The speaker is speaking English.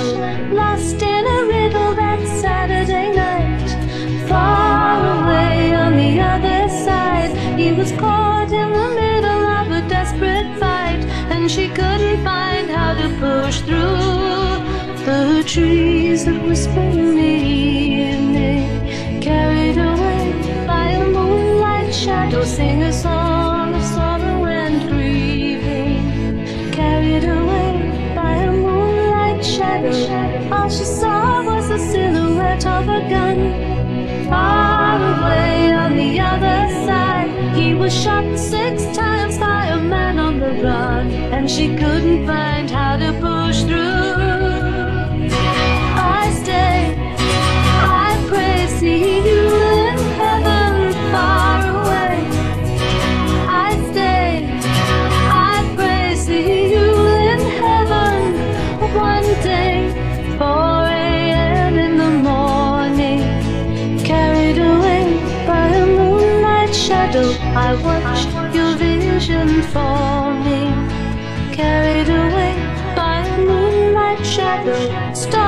lost in a riddle that Saturday night. Far away on the other side, he was caught in the middle of a desperate fight, and she couldn't find how to push through the trees that whisper in the evening, carried away by a moonlight shadow. Sing a song of sorrow and grieving, carried away by a moonlight shadow. All she saw was the silhouette of a gun. Far away on the other side, he was shot 6 times by a man on the run, and she couldn't find how to push through. I stay, I pray, see you in heaven far away. I stay, I pray, see you in heaven one day. 4 a.m. in the morning, carried away by a moonlight shadow. I watched your vision forming, carried away by a moonlight shadow. Stop.